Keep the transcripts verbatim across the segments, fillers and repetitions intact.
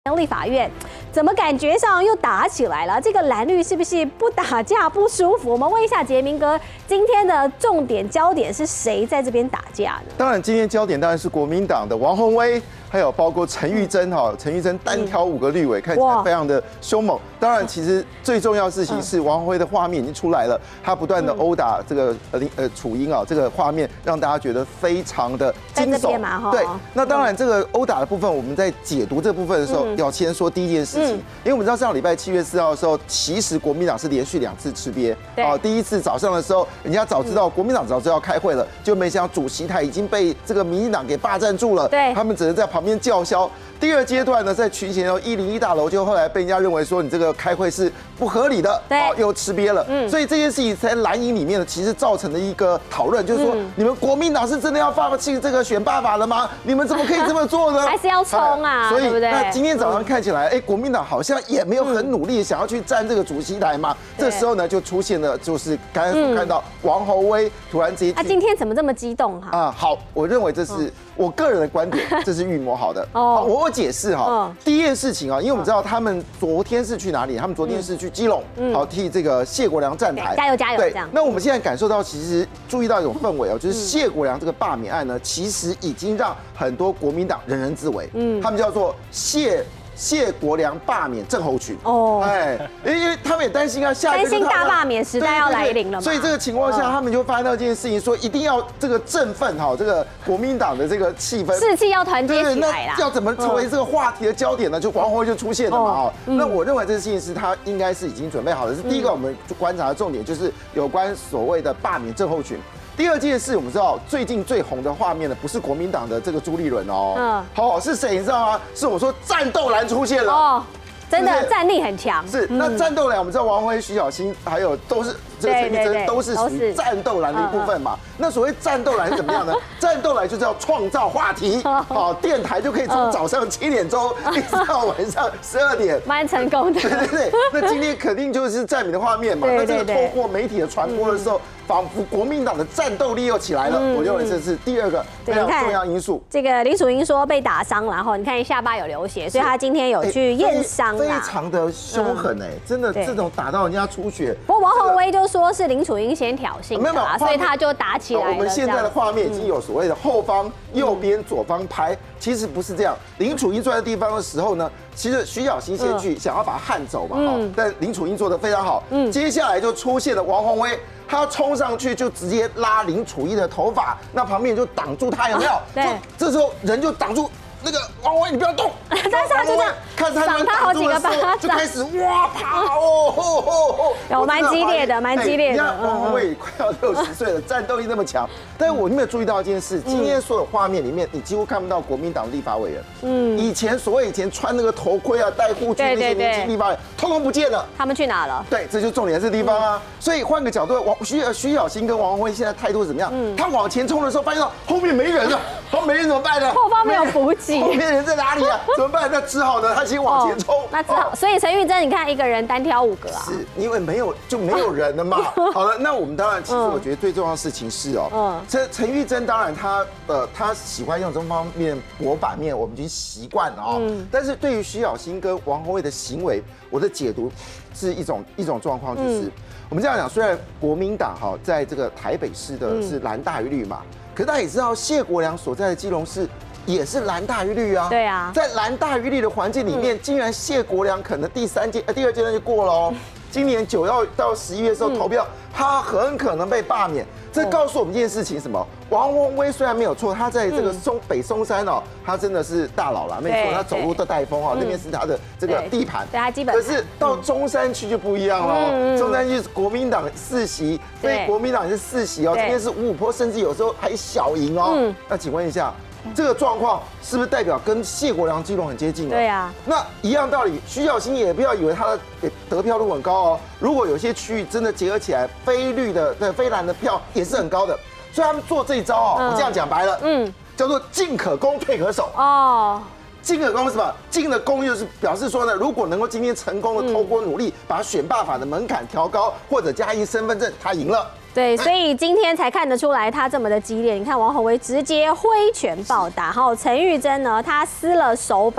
立法院怎么感觉上又打起来了？这个蓝绿是不是不打架不舒服？我们问一下杰明哥，今天的重点焦点是谁在这边打架呢？ 当然，今天焦点当然是国民党的王宏威，还有包括陈玉珍哈，陈玉珍单挑五个绿委，看起来非常的凶猛。当然，其实最重要的事情是王宏威的画面已经出来了，他不断的殴打这个呃呃楚英啊，这个画面让大家觉得非常的惊悚。对，那当然这个殴打的部分，我们在解读这部分的时候，要先说第一件事情，因为我们知道上礼拜七月四号的时候，其实国民党是连续两次吃瘪。哦，第一次早上的时候，人家早知道国民党早知道开会了，就没想到主席台已经被这个民进党给霸占住了，对，他们只能在旁边叫嚣。第二阶段呢，在群贤一零一大楼，就后来被人家认为说你这个开会是不合理的，哦，又吃瘪了。嗯，所以这件事情在蓝营里面呢，其实造成了一个讨论，就是说你们国民党是真的要放弃这个选罢法了吗？你们怎么可以这么做呢？ 还是要冲啊？ 所以， 对不对？ 那今天早上看起来，哎，国民党好像也没有很努力想要去占这个主席台嘛。这时候呢，就出现了就是刚才所看到王宏威突然之间， 他今天怎么这么激动哈？ 啊，好，我认为这是我个人的观点，这是预谋好的。哦，我我解释哈。第一件事情啊，因为我们知道他们昨天是去哪里？他们昨天是去基隆，好替这个谢国梁站台， 加油加油！ 对，那我们现在感受到，其实注意到一种氛围哦，就是谢国梁这个罢免案呢，其实已经让很多国民党人人自危。嗯，他们叫做谢。谢国梁罢免症候群哦，哎，因为他们也担心啊，下一担心大罢免时代要来临了嘛， 所以这个情况下，他们就发现到一件事情，说一定要这个振奋哈，这个国民党的这个气氛， 士气要团结起来啦。 要怎么成为这个话题的焦点呢？就王宏威就出现了嘛，哦，那我认为这件事情是他应该是已经准备好的。是第一个，我们观察的重点就是有关所谓的罢免症候群。第二件事，我们知道最近最红的画面呢，不是国民党的这个朱立伦哦，嗯，好，是谁你知道吗？是我说战斗蓝出现了哦， 真的战力很强。 是，那战斗蓝我们知道王宏威、徐小新还有都是这个陈玉珍都是属于战斗蓝的一部分嘛。那所谓战斗蓝是怎么样呢？战斗蓝就是要创造话题，好，电台就可以从早上七点钟一直到晚上十二点， 蛮成功的。 对对对，那今天肯定就是占领的画面嘛。那这个透过媒体的传播的时候，仿佛国民党的战斗力又起来了。我认为这是第二个非常重要因素。 这个林楚英说被打伤了，然后你看下巴有流血，所以他今天有去验伤啦， 非常的凶狠哎，真的这种打到人家出血。 不过王宏威就说是林楚英先挑衅的啦，所以他就打起来了。 我们现在的画面已经有所谓的后方、右边、左方拍，其实不是这样。林楚英坐在地方的时候呢，其实徐小新先去想要把他撼走嘛，嗯，但林楚英做得非常好。嗯，接下来就出现了王宏威，他冲上去就直接拉林楚英的头发，那旁边就挡住他，有没有？对，这时候人就挡住。那个王宏威，你不要动！ 但是他就这样看他赏他好几个巴掌， 就开始哇跑哦哦哦！ 有蛮激烈的，蛮激烈的。 你看王宏威快要六十岁了，战斗力那么强。但是我有没有注意到一件事？今天所有画面里面，你几乎看不到国民党立法委员。嗯，以前所谓以前穿那个头盔啊、戴护具那些年轻立法委员，通通不见了。 他们去哪了？ 对，这就重点这地方啊。所以换个角度，王徐徐小新跟王宏威现在态度怎么样？他往前冲的时候，发现到后面没人了，后没人怎么办呢？ 后方没有补给。 后面人在哪里啊？怎么办？那只好呢，他先往前冲。 那只好，所以陈玉珍，你看一个人单挑五个啊， 是因为没有就没有人了嘛。好了，那我们当然，其实我觉得最重要的事情是哦，陈陈玉珍当然他呃他喜欢用这方面博版面，我们已经习惯了哦。但是对于徐小新跟王宏威的行为，我的解读是一种一种状况，就是我们这样讲，虽然国民党哈在这个台北市的是蓝大于绿嘛，可是大家也知道谢国梁所在的基隆市。也是蓝大于绿啊， 对啊， 在蓝大于绿的环境里面，竟然谢国梁可能第三阶、呃第二阶段就过了哦。今年九要到十一月的时候投票，他很可能被罢免。这告诉我们一件事情，什么？王宏威虽然没有错，他在这个松北松山哦，他真的是大佬啦，没错，他走路都带风哦，那边是他的这个地盘。 对，他基本。 可是到中山区就不一样了，中山区是国民党四席，所以国民党是四席哦，这边是五五波，甚至有时候还小赢哦。那请问一下。这个状况是不是代表跟谢国梁基隆很接近了？ 对啊， 那一样道理，徐小新也不要以为他的得票率很高哦。如果有些区域真的结合起来，非绿的、对非蓝的票也是很高的。所以他们做这一招哦，我这样讲白了，嗯，叫做进可攻，退可守哦。进可攻是什么？进的攻就是表示说呢，如果能够今天成功的透过努力把选罢法的门槛调高，或者加一身份证，他赢了。 对，所以今天才看得出来他这么的激烈。你看王宏威直接挥拳暴打，然后陈玉珍呢，他撕了手板，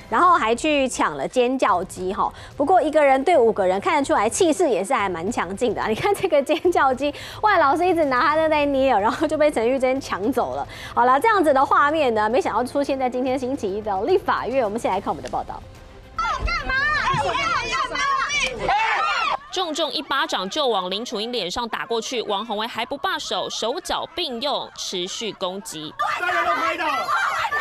然后还去抢了尖叫机哈。不过一个人对五个人，看得出来气势也是还蛮强劲的啊。你看这个尖叫机，万老师一直拿他在那捏，然后就被陈玉珍抢走了。好了，这样子的画面呢，没想到出现在今天星期一的立法院。我们先来看我们的报道。 干嘛？干嘛？重重一巴掌就往林楚英脸上打过去，王宏威还不罢手，手脚并用，持续攻击。大家都拍到了。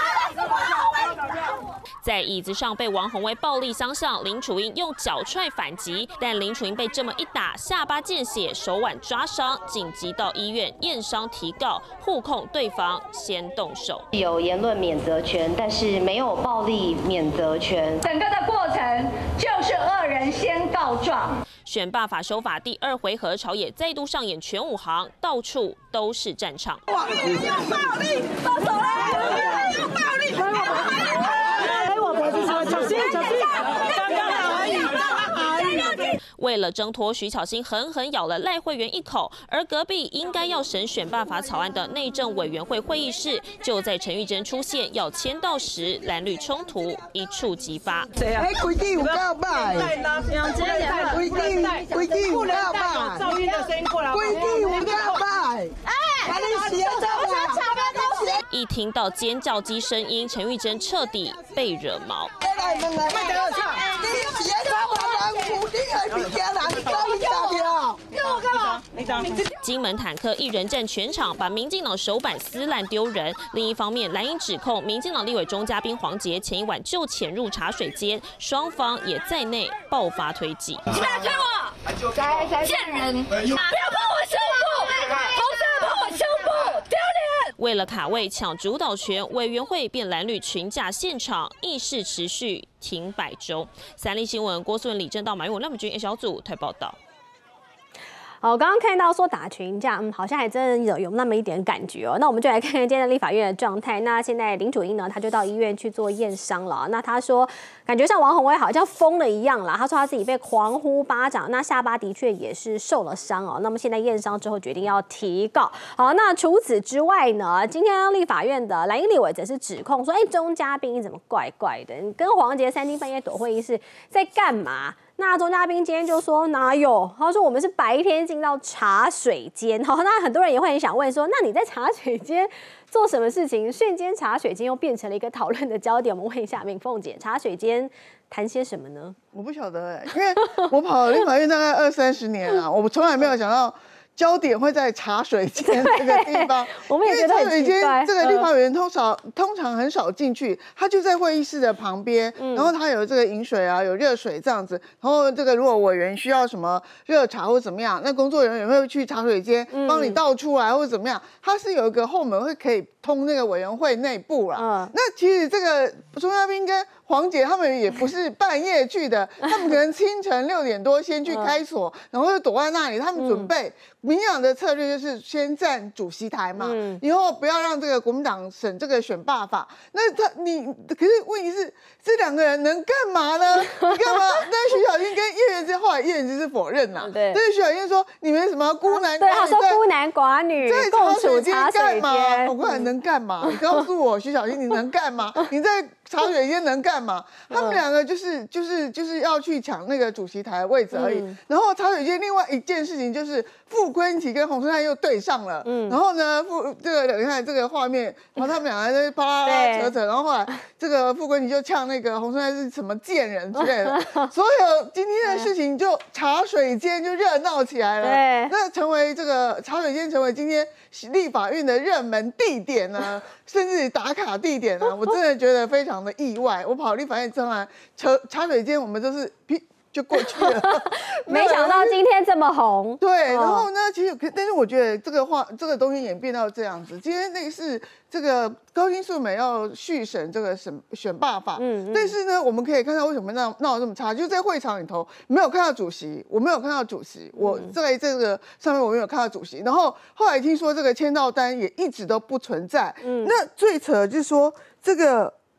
在椅子上被王宏威暴力相向，林楚英用脚踹反击，但林楚英被这么一打，下巴见血，手腕抓伤，紧急到医院验伤提告，互控对方先动手。 有言论免责权，但是没有暴力免责权。 整个的过程就是恶人先告状。 选罢法修法第二回合，朝野再度上演全武行，到处都是战场。暴力，暴力，动手了！有暴力！来我脖子上，小心，小心！刚刚好而已，刚刚好而已。为了挣脱，徐巧芯狠狠咬了赖慧媛一口，而隔壁应该要审选罢法草案的内政委员会会议室，就在陈玉珍出现要签到时，蓝绿冲突一触即发。 谁啊？哎，规定有告白，规定规定有告白，噪音的声音过来，规定有告白。哎，把你写着我想查的东西。 一听到尖叫机声音，陈玉珍彻底被惹毛。 来来来，快点唱！你写着我人苦，你还比家人高一大条。我干嘛？ 金门坦克一人占全场，把民进党手板撕烂丢人。另一方面，蓝营指控民进党立委中嘉宾黄捷前一晚就潜入茶水间，双方也在内爆发推挤。 你不要推我，贱人！不要碰我胸部，红色碰我胸部，丢脸！ 为了卡位抢主导权，委员会变蓝绿群架现场，议事持续停摆周。三立新闻郭素文、李正道、马云、廖美君 A 小组台报道。 好，刚刚看到说打群架，嗯，好像还真有有那么一点感觉哦。那我们就来看看今天的立法院的状态。那现在林楚英呢，他就到医院去做验伤了。那他说，感觉像王宏威好像疯了一样啦。他说他自己被狂呼巴掌，那下巴的确也是受了伤哦。那么现在验伤之后，决定要提告。好，那除此之外呢，今天立法院的蓝营立委则是指控说，哎，钟嘉宾你怎么怪怪的？你跟黄捷三更半夜躲会议室在干嘛？那钟嘉宾今天就说哪有？他说我们是白天进到茶水间。好，那很多人也会很想问说，那你在茶水间做什么事情？瞬间茶水间又变成了一个讨论的焦点。我们问一下敏凤姐，茶水间谈些什么呢？ 我不晓得哎、欸，因为我跑立法院大概二三十年了，我从来没有想到。焦点会在茶水间这个地方， 我们也觉得很奇怪。 这个立法委员通常通常很少进去，他就在会议室的旁边，嗯、然后他有这个饮水啊，有热水这样子。然后这个如果委员需要什么热茶或怎么样，那工作人员会去茶水间帮你倒出来或者怎么样。他是有一个后门会可以通那个委员会内部啦。嗯、那其实这个钟嘉宾跟黄捷他们也不是半夜去的，他们可能清晨六点多先去开锁，然后就躲在那里，他们准备。民进党的策略就是先占主席台嘛，嗯、以后不要让这个国民党审这个选罢法。那他你可是问题是这两个人能干嘛呢？你干嘛？那徐小英跟叶元之后来叶元之是否认啦、啊，对，但是徐小英说你们什么孤男寡女， 对，他说孤男寡女在共处茶水间干嘛？我问你能干嘛？你告诉我，徐小英你能干嘛？你在茶水间能干嘛？他们两个就是就是就是要去抢那个主席台的位置而已。嗯、然后茶水间另外一件事情就是傅昆萁跟洪春汉又对上了。嗯，然后呢，傅这个你看这个画面，然后他们两个在巴拉拉扯扯，然后后来这个傅昆萁就呛那个洪春汉是什么贱人之类的。所有今天的事情就茶水间就热闹起来了。对，那成为这个茶水间成为今天立法院的热门地点呢，甚至打卡地点呢，我真的觉得非常。的意外，我跑立法院正来茶茶水间，我们都是就过去了。 没想到今天这么红。 对，然后呢，其实但是我觉得这个话这个东西演变到这样子，今天那是这个高金素梅要续审这个审选罢法，嗯，但是呢，我们可以看到为什么闹闹得这么差，就在会场里头没有看到主席，我没有看到主席，我在这个上面我没有看到主席，然后后来听说这个签到单也一直都不存在，嗯，那最扯就是说这个。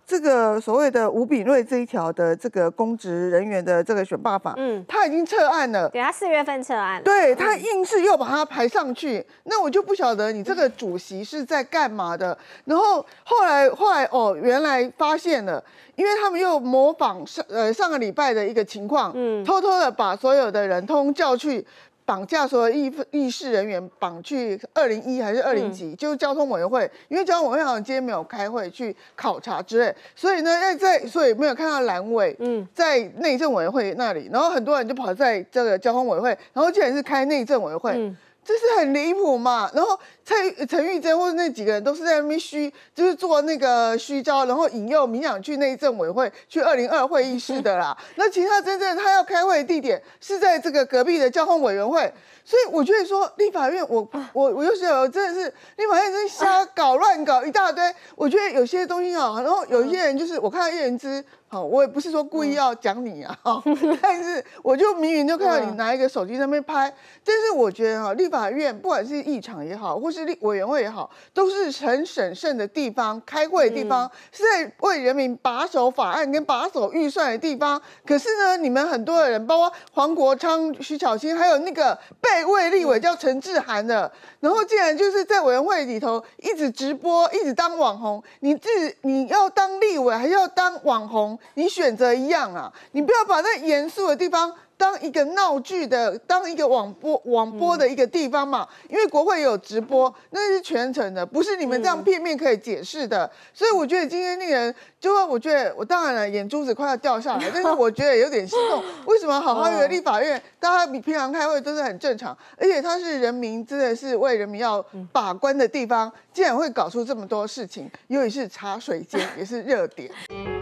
这个所谓的吴秉叡这一条的这个公职人员的这个选罢法，嗯，他已经撤案了， 对他四月份撤案， 对他硬是又把它排上去，那我就不晓得你这个主席是在干嘛的。然后后来后来哦，原来发现了，因为他们又模仿上呃上个礼拜的一个情况，嗯，偷偷的把所有的人通叫去。绑架所有议议事人员，绑去二零一还是二零几，嗯、就是交通委员会，因为交通委员会好像今天没有开会去考察之类，所以呢，在所以没有看到蓝委，嗯，在内政委员会那里，然后很多人就跑在这个交通委员会，然后竟然是开内政委员会。嗯，这是很离谱嘛？然后陈陈玉珍或者那几个人都是在那边虚，就是做那个虚招，然后引诱民党去内政委会去二零二会议室的啦。那其他真正他要开会的地点是在这个隔壁的交通委员会。所以我觉得说立法院我，我我我有时候真的是立法院真是瞎搞乱搞一大堆。我觉得有些东西啊，然后有一些人就是我看到叶元之。好，我也不是说故意要讲你啊，但是我就明明就看到你拿一个手机在那边拍，但是我觉得哈，立法院不管是议场也好，或是立委员会也好，都是很审慎的地方，开会的地方，是在为人民把守法案跟把守预算的地方。可是呢，你们很多的人，包括黄国昌、徐巧芯，还有那个备位立委叫陈志涵的，然后竟然就是在委员会里头一直直播，一直当网红。你自你要当立委，还是要当网红？你选择一样啊，你不要把那严肃的地方当一个闹剧的，当一个网播网播的一个地方嘛。因为国会也有直播，那是全程的，不是你们这样片面可以解释的。所以我觉得今天那个人，就说我觉得我当然了，眼珠子快要掉下来，但是我觉得有点心动。为什么好好一个立法院，大家比平常开会都是很正常，而且它是人民真的是为人民要把关的地方，竟然会搞出这么多事情，尤其是茶水间也是热点。